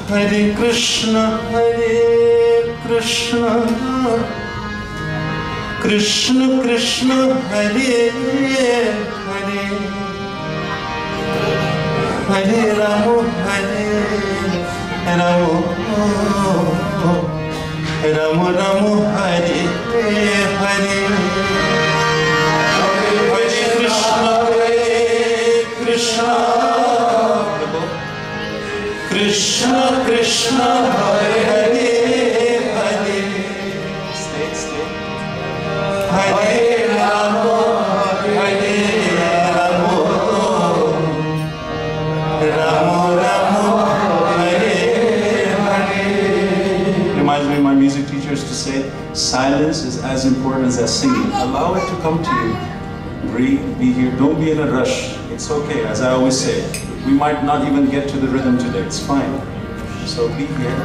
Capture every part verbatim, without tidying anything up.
Hare Krishna, Hare Krishna, Krishna Krishna, Hare Hare, Hare Rama, Hare Rama, Rama Rama, Hare Hare. Krishna Krishna, Hare Hare, stay, stay. Hare Rama, Hare Rama, Rama Rama, Hare Hare. Reminds me of my music teacher used to say, silence is as important as singing. Allow it to come to you. Breathe, be here. Don't be in a rush. It's okay, as I always say. We might not even get to the rhythm today. It's fine. So be here.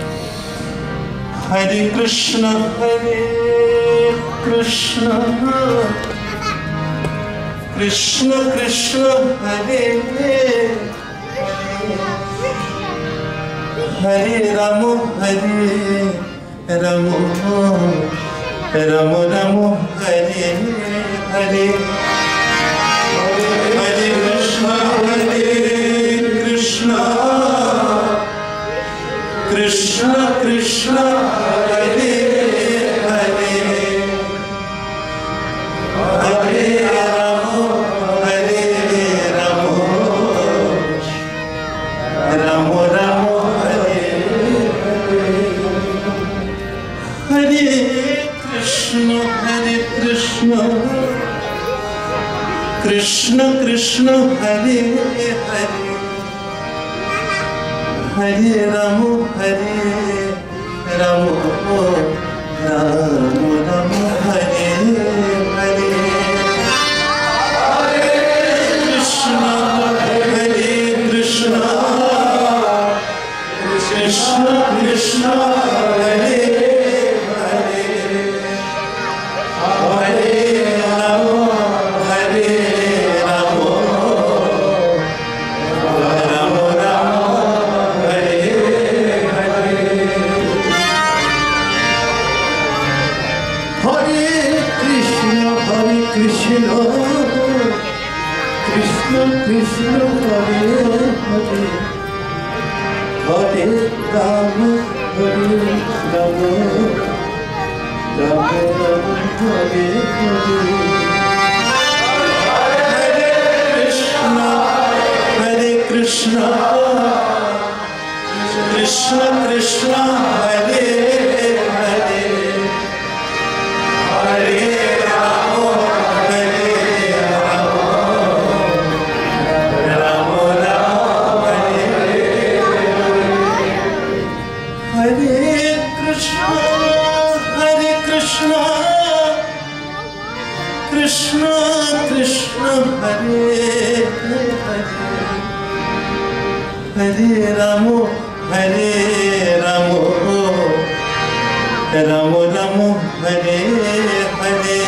Hare Krishna, Hare Krishna, Krishna Krishna, Hare Hare, Hare Rama, Hare Rama, Rama Rama, Hare Hare. Hare Krishna, Hare Krishna, Krishna Krishna, Hare Hare, Hare Rama, Hare Rama, Rama Rama, Hare Hare. Hare Krishna, Hare Krishna, Krishna Krishna, Hare Hare, Hare Rama, Hare Rama, Rama Rama, Hare Hare. Hare Krishna, Hare Krishna, Krishna Krishna, Hare Hare, Hare Rama, Hare Rama, Rama Rama, Hare Hare. Hare Krishna, Hare Krishna, Krishna Krishna, Hare Hare, Hare Rama, Hare Rama, Rama Rama, Hare Hare. Hare Krishna, Krishna Krishna, Hare Hare, Hare Rama, Hare Rama, Rama Rama, Hare Hare. Hare Krishna, Hare Krishna, Krishna Krishna, Hare Hare, Hare Rama, Hare Rama, Rama Rama, Hare Hare.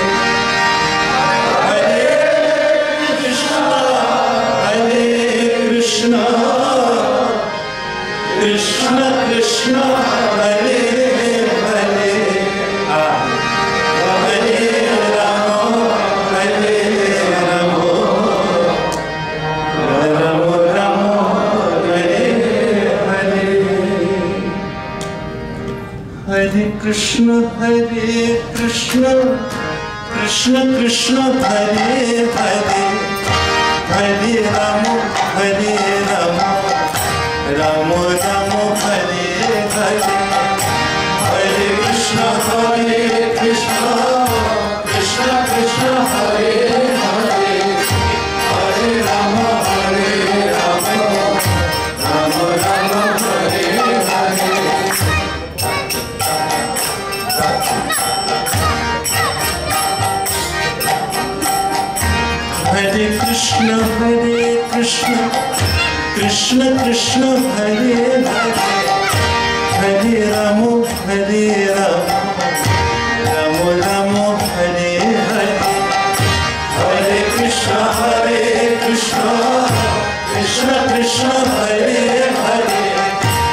Hare Krishna, Hare Krishna, Krishna Krishna, Hare Hare, Hare Rama, Hare Rama, Rama Rama, Hare Hare. Hare Krishna, Hare Krishna, Krishna Krishna, Hare Hare, Hare Rama, Hare Rama, Rama Rama, Hare Hare. Hare Krishna, Hare Krishna, Krishna Krishna, Hare Hare, Hare Rama, Hare Rama, Rama Rama, Hare Hare. Hare Krishna, Hare Krishna, Krishna Krishna, Hare Hare, Hare Rama, Hare Rama, Rama Rama, Hare Hare. Hare Krishna, Hare Krishna, Krishna Krishna, Hare Hare,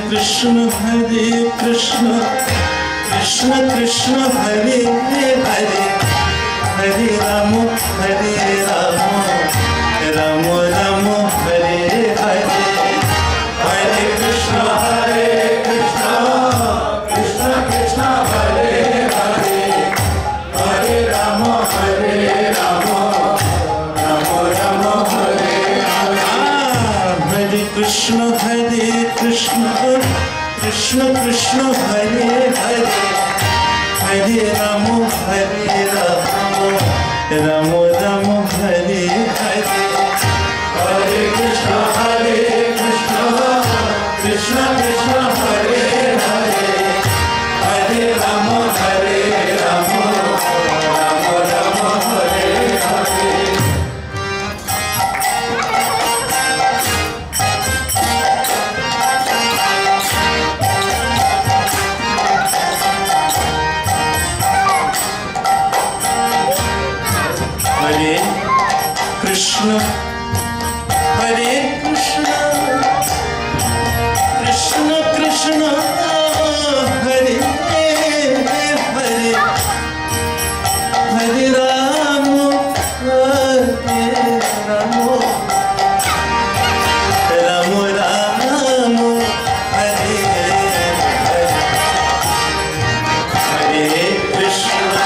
Krishna Hare Krishna Krishna Krishna Hare Hare Hare Rama Hare Rama Rama Rama Hare Hare Hare Krishna Hare Krishna Krishna Krishna Hare Hare Hare Rama Hare Rama Rama Rama Hare Hare Hare Krishna Hare Krishna Krishna Krishna Hare Hare Hare Rama Hare Rama Rama Rama Hare Hare Hare Krishna Hare Krishna Krishna Krishna Hare Hare Hare Rama Hare Rama Rama Rama Hare Hare Krishna Hare Krishna Krishna Krishna Hare Hare Hare Rama Hare Rama Rama Rama Hare Hare Hare Krishna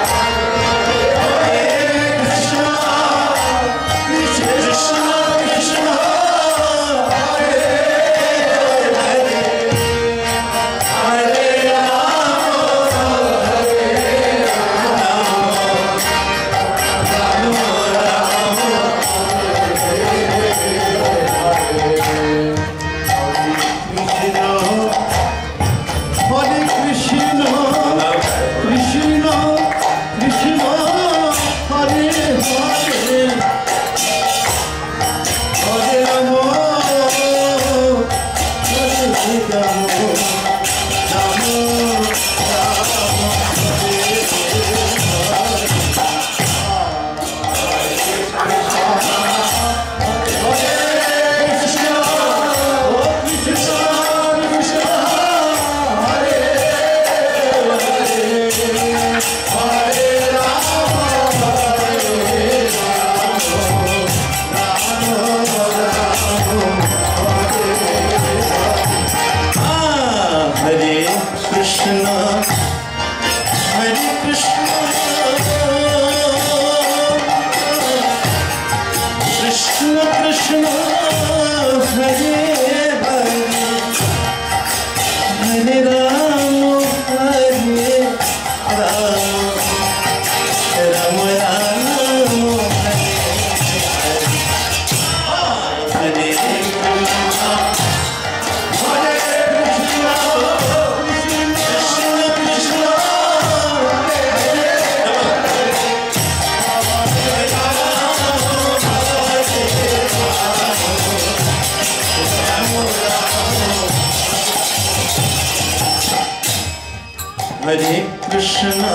Hare Krishna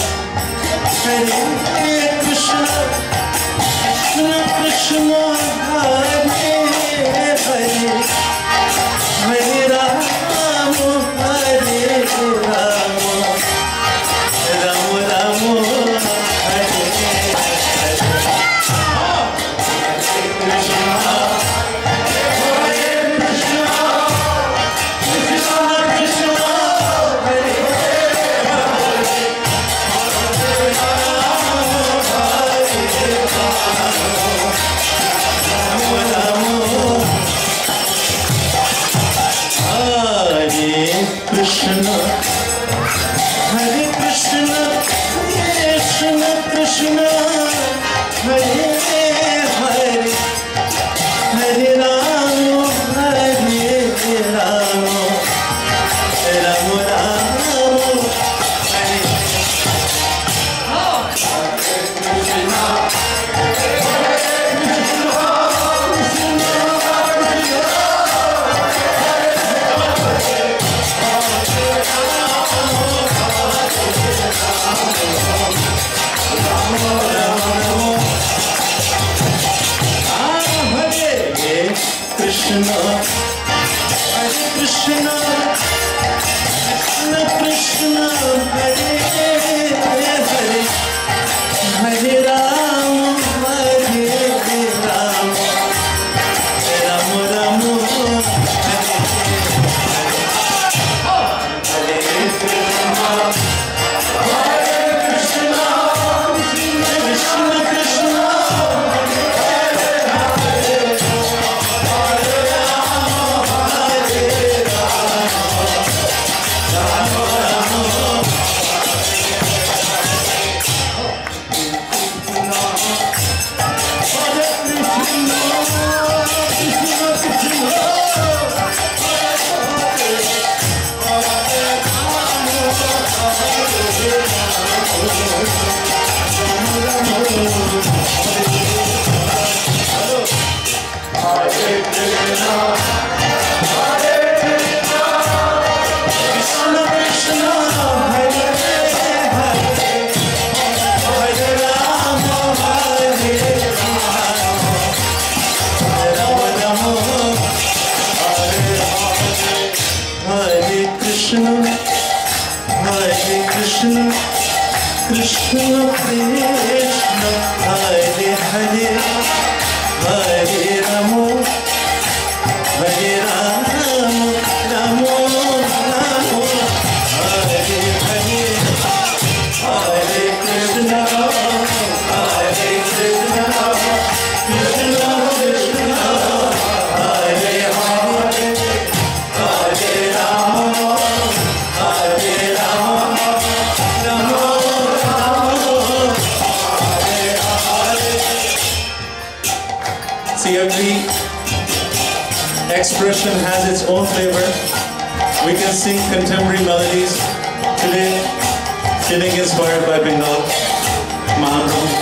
Hare Krishna Krishna Krishna Hare Hare Hare Rama Hare Rama Rama Rama Hare Krishna Hare Krishna Krishna Krishna Hare Hare Hare Rama Hare Rama Rama Rama Hare Krishna Hare Krishna See, every expression has its own flavor. We can sing contemporary melodies today, feeling inspired by Bengal, Mahaprabhu.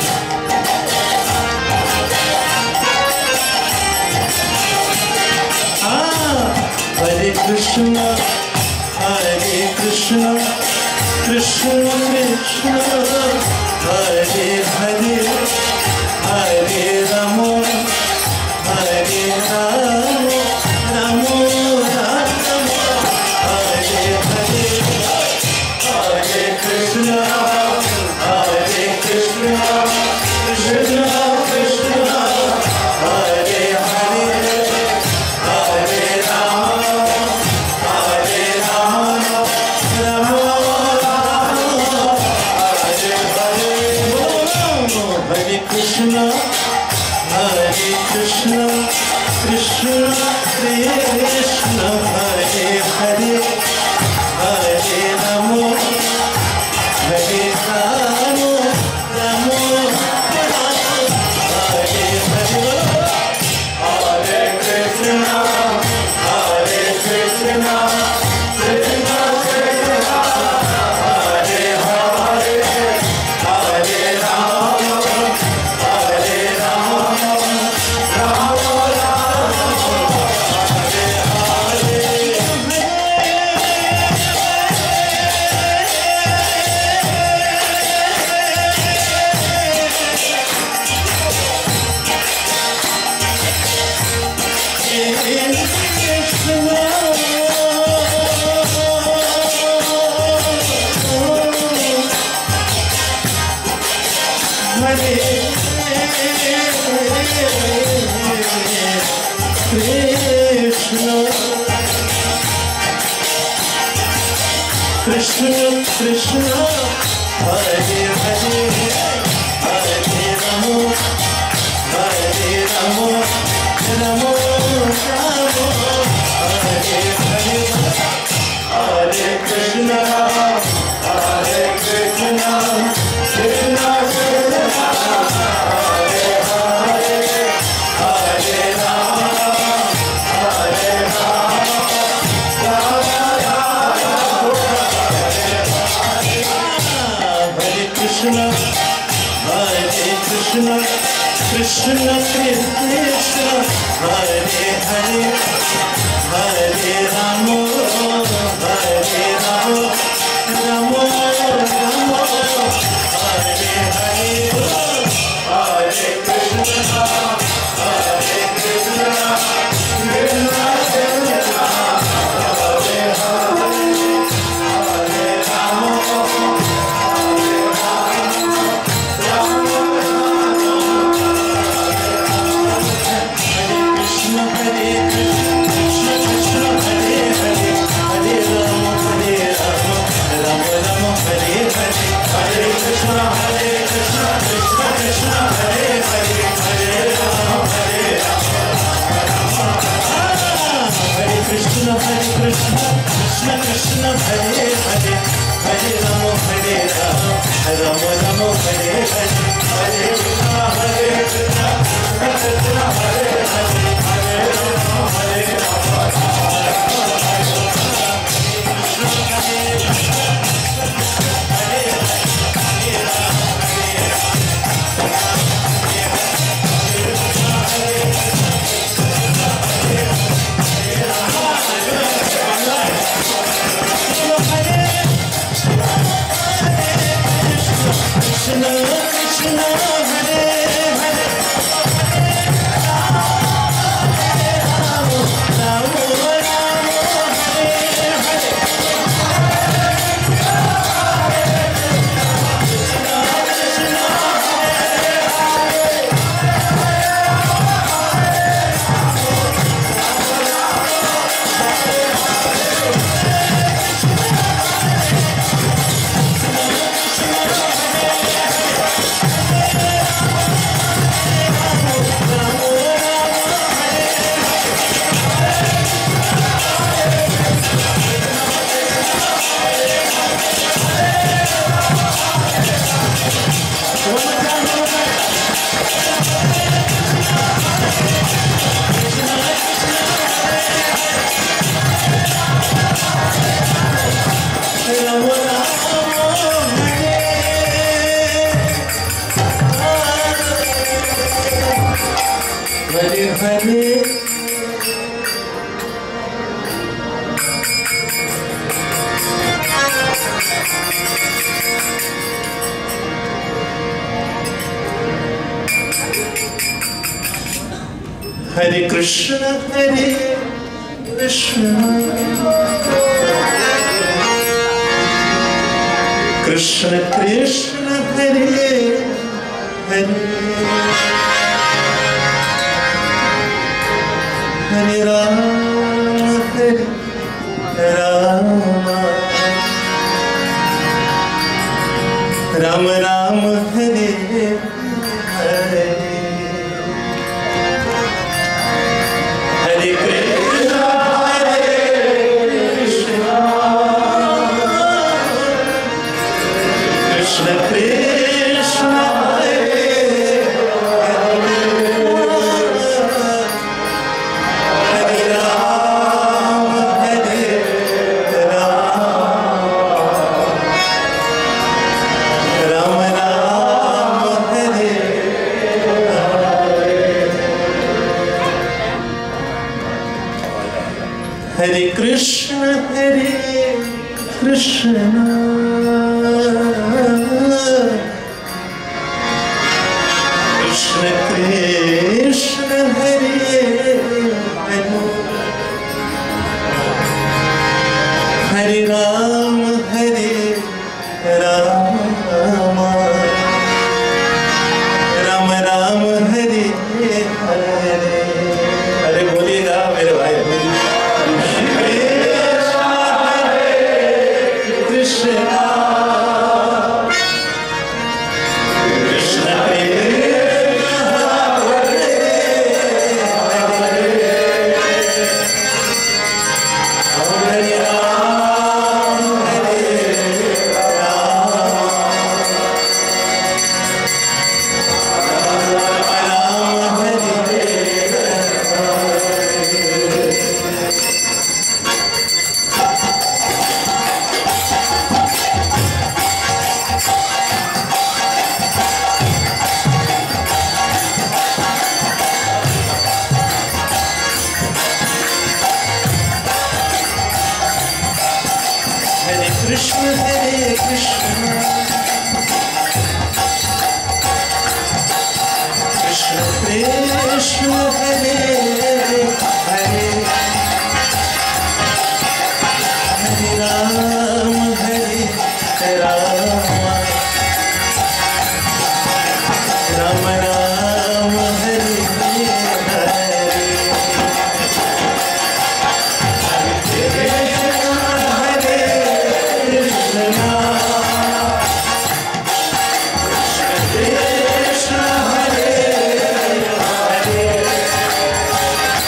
Ah, Hare Krishna, Hare Krishna, Krishna Krishna, Hare Hare, Hare Rama, Hare Rama, Rama Rama, Hare Hare, Hare Krishna, Hare Krishna, Krishna Krishna, Hare Hare, Hare Rama, Hare Rama, Rama Rama, Hare Hare, Hare Krishna, Hare Krishna, Krishna Krishna, Hare Hare, Hare Rama, Hare Rama, Rama Rama, Hare Hare, Hare Krishna, Hare Krishna, Krishna Krishna, Hare Hare, Hare Rama, Hare Rama, Krishna Krishna, Hare Hare, Hare Rama, Hare Rama, Rama Rama, Hare Hare, Hare Krishna, Hare Krishna, Krishna Krishna, Hare Hare, Hare Rama, Hare Rama, Rama Krishna, Hare Krishna, Krishna Krishna, Hare Hare, Hare Rama, Hare Rama, Rama Rama, Hare Hare, Hare Krishna, Hare Krishna, Krishna Krishna, Hare Krishna Hare Hare Hare Rama Hare Rama Rama Rama Hare Hare Hare Krishna Hare Krishna Krishna Hare Hare Hare Rama Hare Rama Krishna Krishna Hare Hare Rama Rama Hare Hare Hare Krishna Hare Krishna Krishna Krishna Hare Hare Hare Rama Hare Rama Rama Rama Hare Hare Hare Krishna Hare Krishna Krishna Krishna Hare Hare Hare Rama Hare Rama Rama Rama Hare Hare Krishna Hare Krishna Krishna Krishna Hare Hare Hare Rama Hare Rama Rama Rama Hare Hare अरे बोलिएगा मेरे भाई Krishna Krishna Krishna Hare Krishna Krishna Krishna Hare Hare Hare Rama Hare Rama Rama Rama Hare Hare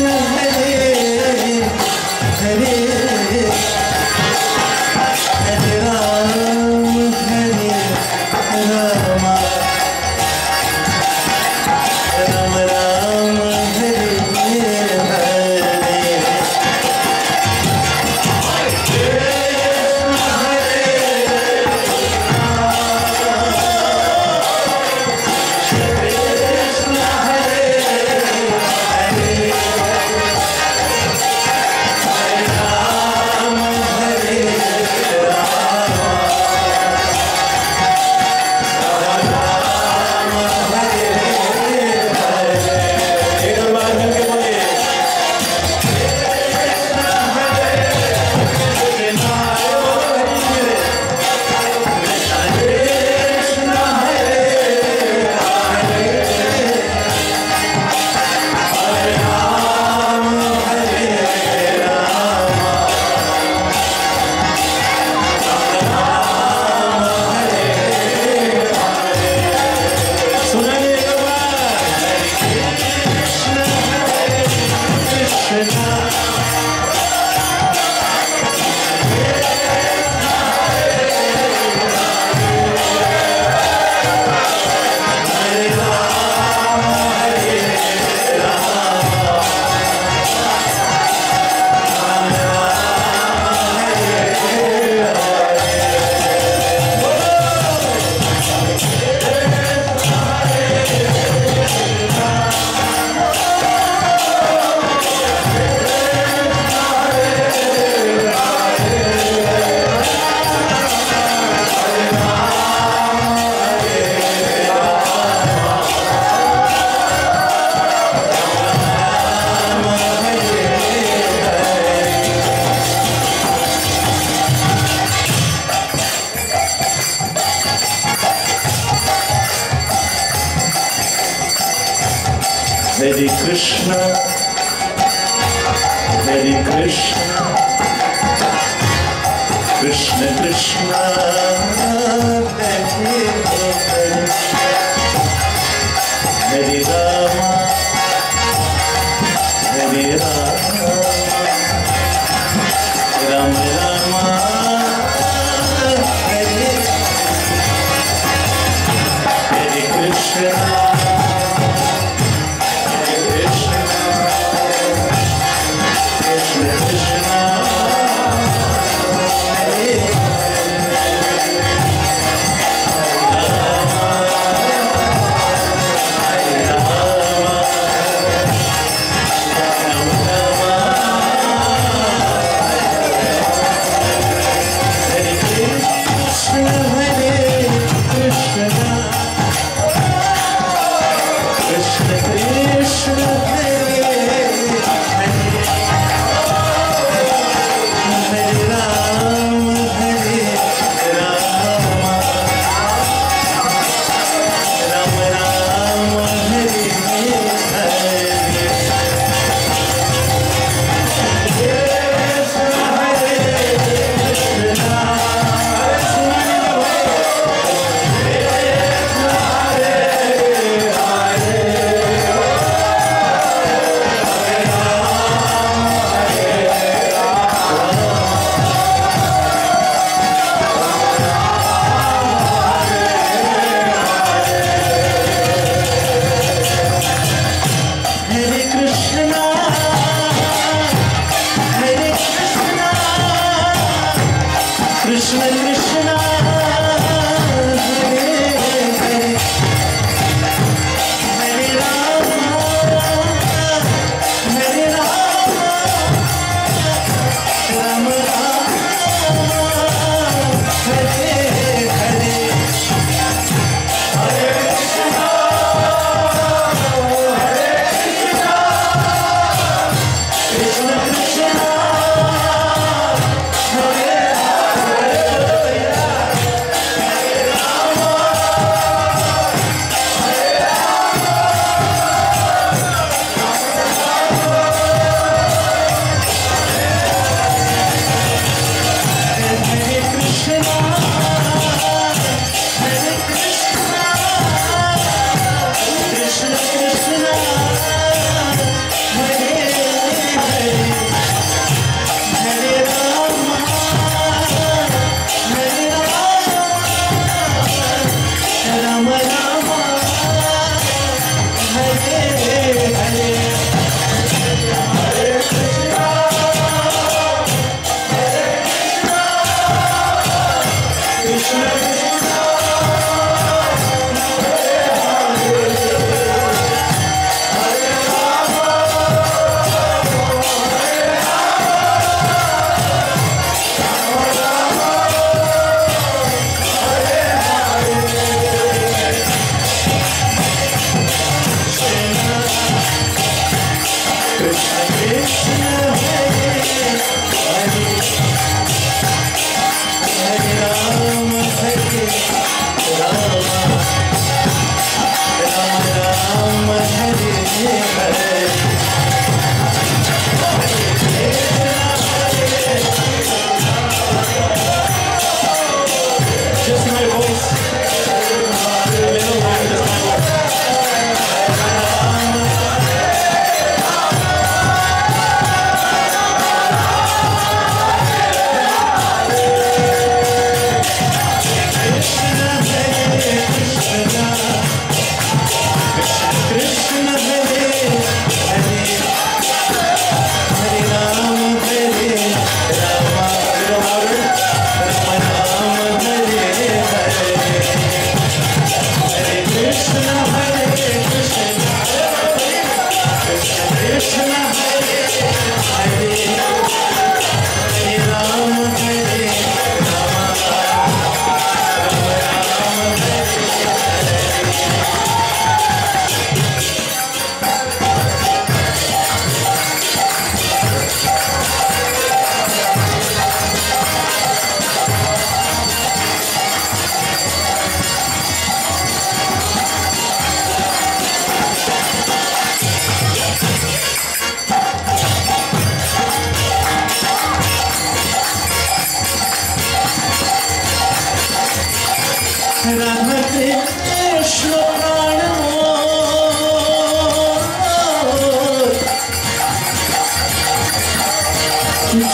Hare Krishna, Hare Krishna, Krishna Krishna, Hare Hare, Hare Rama, Hare Rama, Rama Rama, Hare Hare Krishna. Hare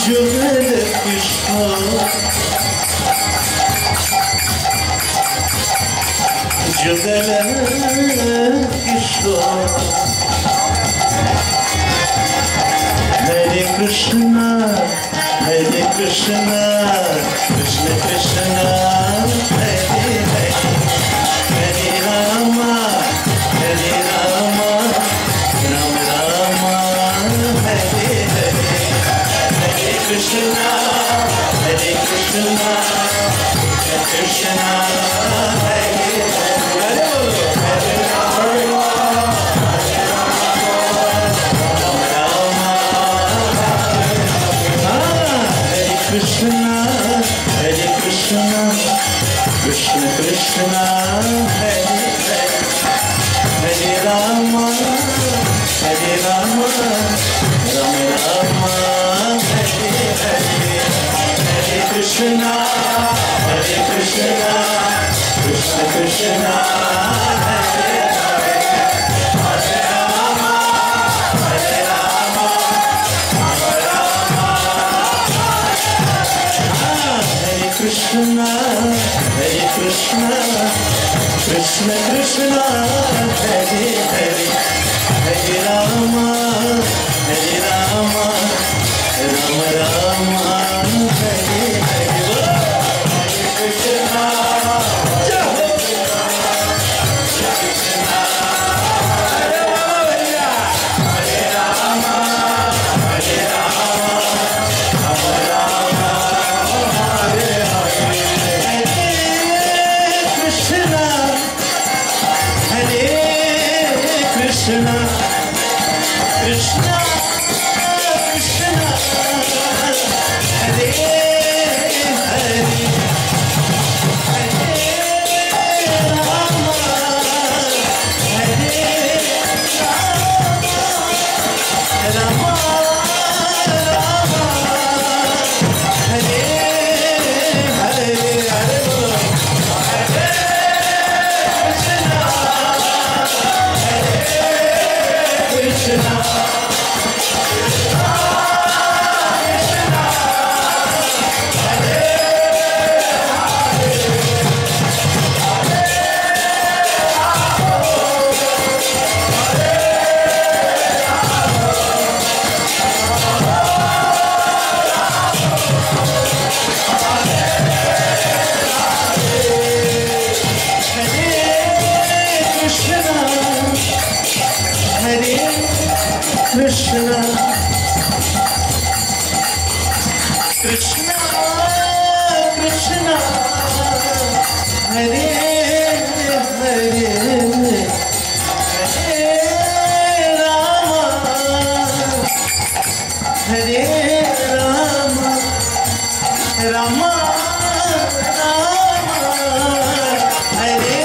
Jugal Kishore Jugal Kishore हरे कृष्णा हरे कृष्णा कृष्ण कृष्णा हरे हरे हरे रामा हरे रामा राम रामा हरे हरे हरे कृष्णा हरे Krishna Krishna Hare Hare Hare Krishna, Hare Krishna, Krishna Krishna, Hare Hare, Hare Rama, Hare Rama, Rama Rama, Hare Hare, Hare Krishna, Hare Krishna, Krishna Krishna, Hare Hare, Hare Rama, Hare Rama, Rama Rama. Hare Krishna, Hare Krishna, Krishna Krishna, Hare Hare, Hare Rama, Hare Rama, Rama Rama, Hare Hare. Hare Krishna, Hare Krishna, Hare Rama, Hare Rama, Hare Rama, Rama Rama. Krishna, Krishna, Krishna, Hare Hare, Hare Rama, Hare Rama, Rama Rama, Hare Hare, Hare Bolo, Hare Krishna, Hare Krishna. Krishna, Krishna, Krishna, Hare Hare, Hare Rama, Hare Rama, Rama Rama, Hare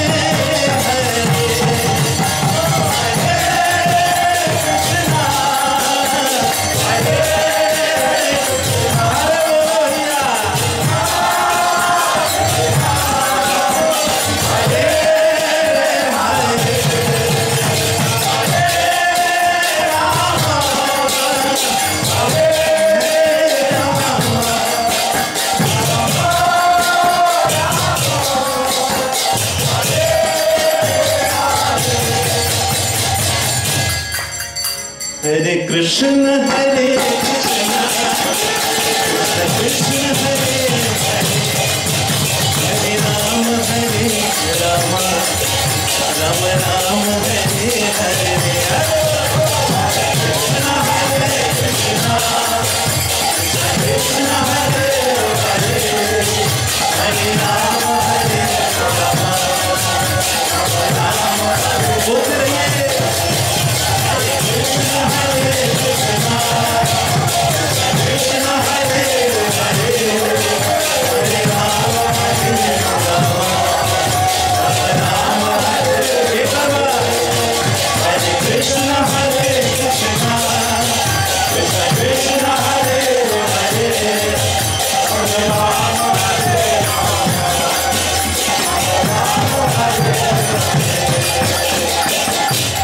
Hare Krishna, Hare Krishna, Krishna Krishna, Hare Hare, Hare Rama, Hare Rama, Rama Rama, Hare Hare, Hare Krishna, Hare Krishna, Krishna Krishna, Hare Hare, Hare Rama, Hare Rama, Rama Rama, Hare Hare. Krishna Hare Krishna, Krishna Hare Hare, Hare Rama, Hare Rama, Rama Rama, Hare Hare. Hare Krishna Hare Krishna, Krishna Krishna Hare Hare, Hare Rama, Hare Rama, Rama Rama, Hare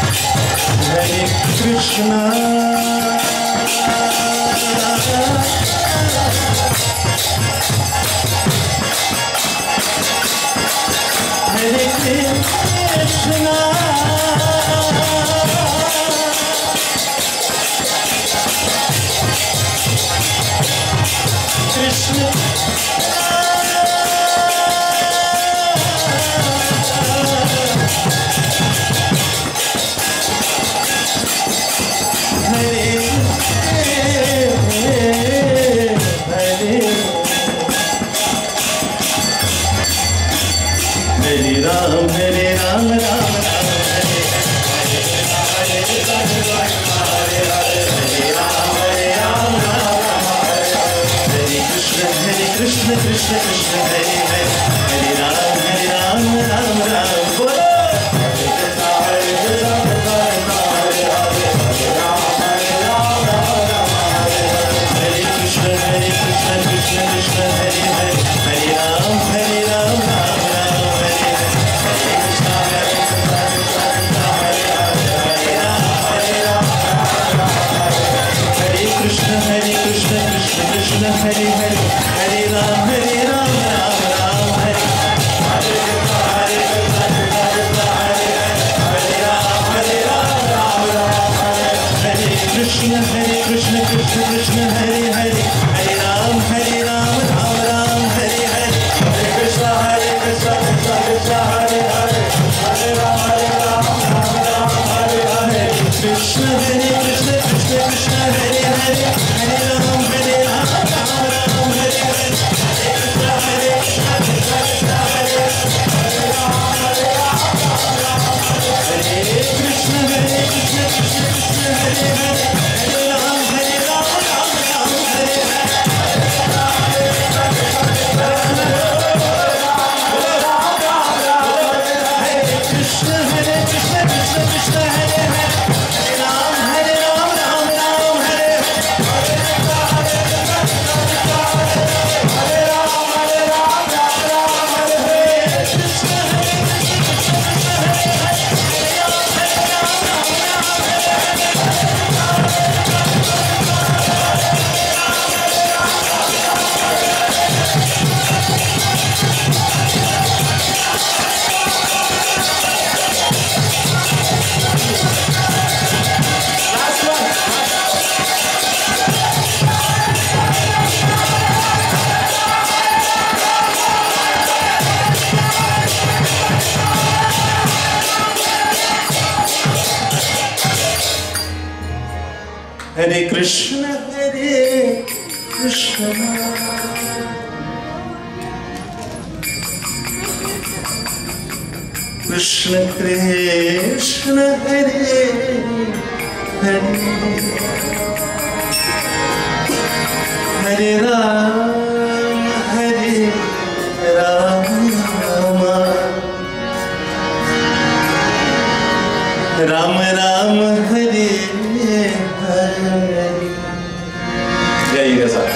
Hare Krishna. Hare Krishna, Hare Krishna, Krishna Krishna, Hare Hare, Hare Rama, Hare Rama, Rama Rama, Hare जाइएगा साहब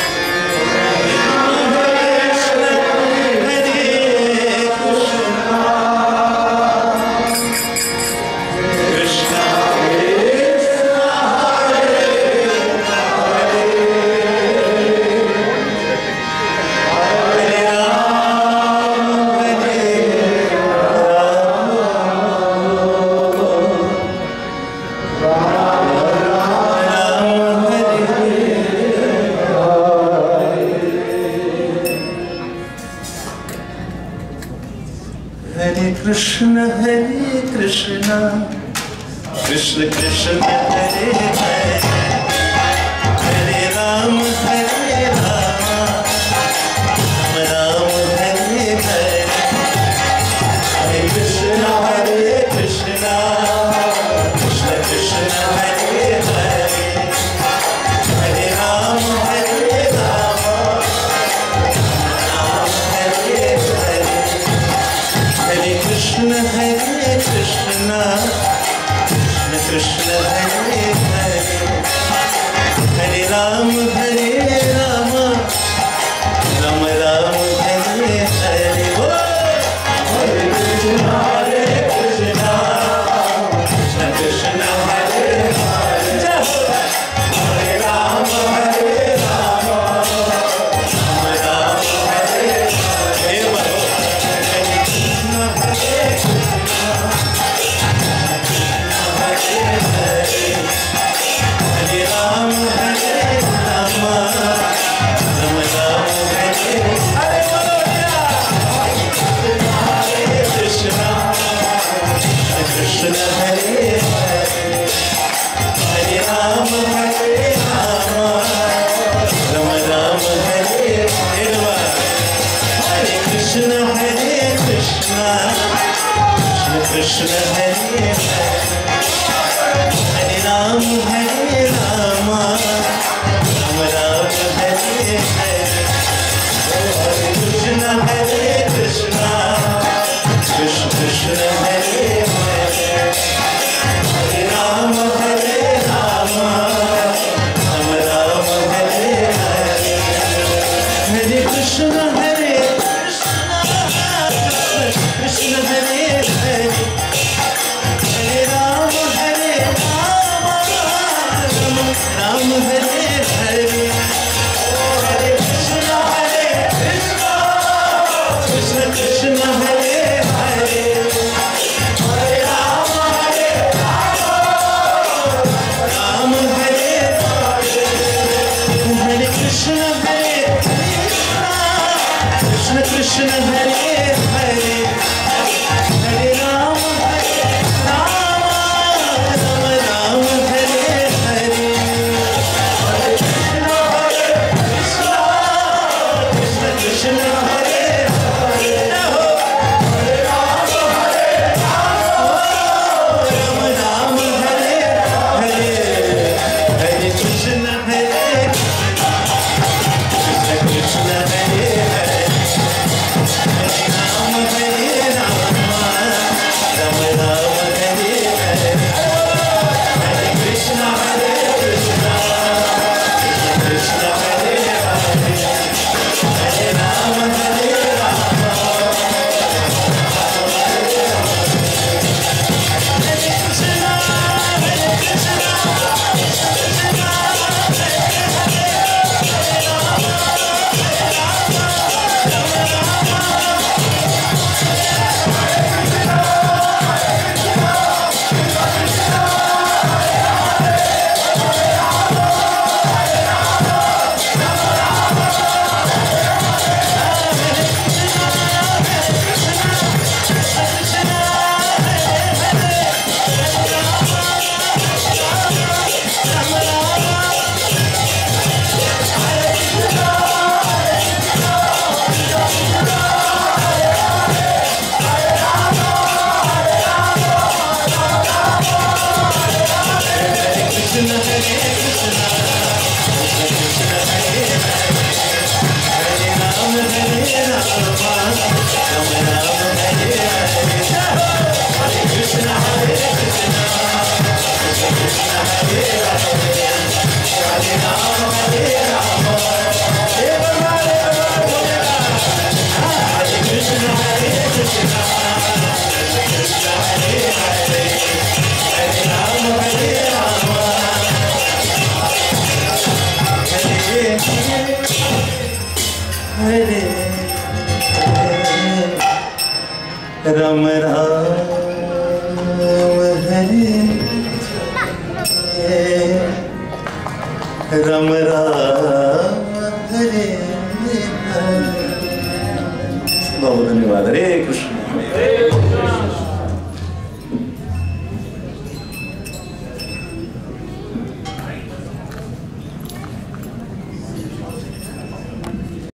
Krishna, Hare Krishna, Krishna Krishna, Hare Hare, Hare Rama, Hare Rama, Rama Hare Hare, Hare Krishna, Hare Krishna, Krishna Krishna, Hare Hare, Hare Rama, Hare Rama, Rama Hare Hare, Hare Krishna, Hare Krishna, Krishna Krishna, Hare Hare, Hare Rama, Hare Rama, Rama Rama, Hare Hare. Hare Krishna, Hare Krishna, Krishna Krishna, Hare Hare, Hare Rama, Hare Rama, Rama Rama, Hare Hare. Hare Krishna, Hare Krishna, Krishna हरे कृष्ण कृष्ण कृष्ण हरे हरे हरे राम हरे राम राम राम हरे हरे कृष्ण कृष्ण हरे हरे हरे राम हरे राम राम हरे हरे हरे कृष्ण हरे कृष्ण कृष्ण हरे हरे हरे राम हरे राम राम राम हरे हरे हरे कृष्ण हरे कृष्ण कृष्ण हरे हरे हरे राम हरे राम हरे कृष्ण हरे कृष्ण राम राम हरे राम राम हरे हरे। बहुत धन्यवाद। हरे कृष्ण।